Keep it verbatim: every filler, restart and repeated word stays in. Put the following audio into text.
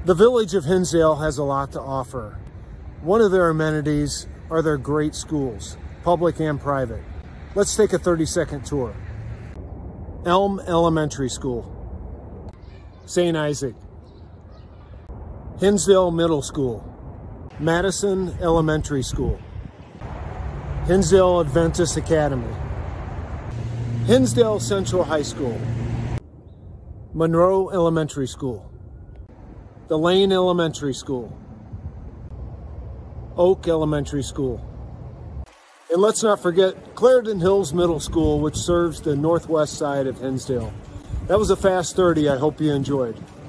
The village of Hinsdale has a lot to offer. One of their amenities are their great schools, public and private. Let's take a thirty second tour. Elm Elementary School, Saint Isaac, Hinsdale Middle School, Madison Elementary School, Hinsdale Adventist Academy, Hinsdale Central High School, Monroe Elementary School, the Lane Elementary School, Oak Elementary School, and let's not forget Clarendon Hills Middle School, which serves the northwest side of Hinsdale. That was a fast thirty. I hope you enjoyed.